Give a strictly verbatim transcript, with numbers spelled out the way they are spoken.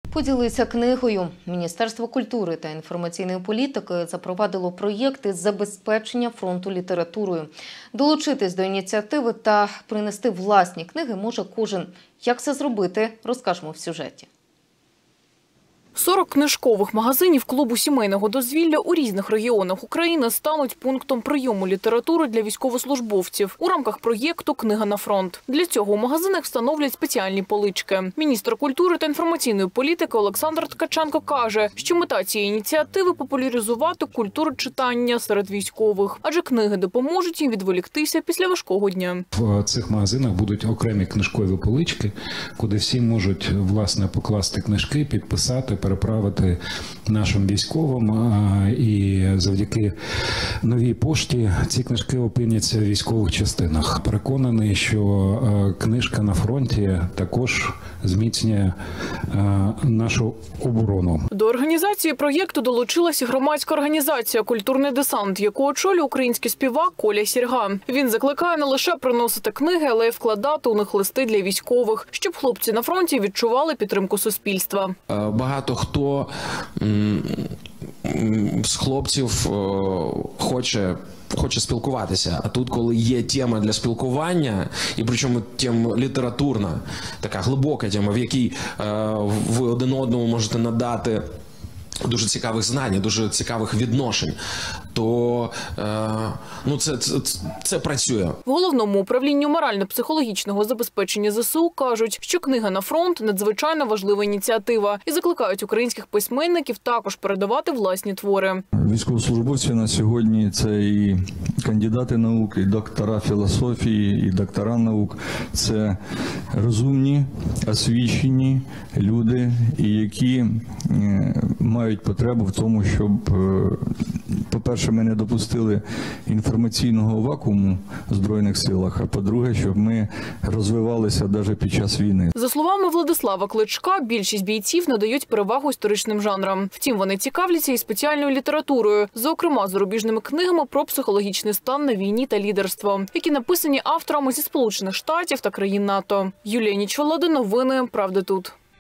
Поділися книгою. Міністерство культури та інформаційної політики запровадило проєкт із забезпечення фронту літературою. Долучитись до ініціативи та принести власні книги може кожен. Як це зробити, розкажемо в сюжеті. сорок книжкових магазинів клубу сімейного дозвілля у різних регіонах України стануть пунктом прийому літератури для військовослужбовців у рамках проєкту «Книга на фронт». Для цього у магазинах встановлять спеціальні полички. Міністр культури та інформаційної політики Олександр Ткаченко каже, що мета цієї ініціативи – популяризувати культуру читання серед військових, адже книги допоможуть їм відволіктися після важкого дня. В цих магазинах будуть окремі книжкові полички, куди всі можуть, власне, покласти книжки, підписати, переправити нашим військовим, і завдяки новій пошті ці книжки опиняться в військових частинах. Переконаний, що книжка на фронті також зміцнює нашу оборону. До організації проєкту долучилася громадська організація «Культурний десант», яку очолює український співак Коля Сірга. Він закликає не лише приносити книги, але й вкладати у них листи для військових, щоб хлопці на фронті відчували підтримку суспільства. Багато хто з хлопців хоче хоче спілкуватися. А тут, коли є тема для спілкування, і причому тема літературна, така глибока тема, в якій ви один одному можете надати дуже цікавих знань, дуже цікавих відношень, то ну, це, це, це працює. В Головному управлінні морально-психологічного забезпечення зе се у кажуть, що «Книга на фронт» – надзвичайно важлива ініціатива і закликають українських письменників також передавати власні твори. Військовослужбовці на сьогодні – це і кандидати наук, і доктора філософії, і доктора наук. Це розумні, освічені люди, які мають потребу в тому, щоб, по-перше, ми не допустили інформаційного вакууму в Збройних силах, а по-друге, щоб ми розвивалися навіть під час війни. За словами Владислава Кличка, більшість бійців надають перевагу історичним жанрам. Втім, вони цікавляться і спеціальною літературою, зокрема зарубіжними книгами про психологічний стан на війні та лідерство, які написані авторами зі Сполучених Штатів та країн НАТО. Юлія Нічволода, новини «Правда тут».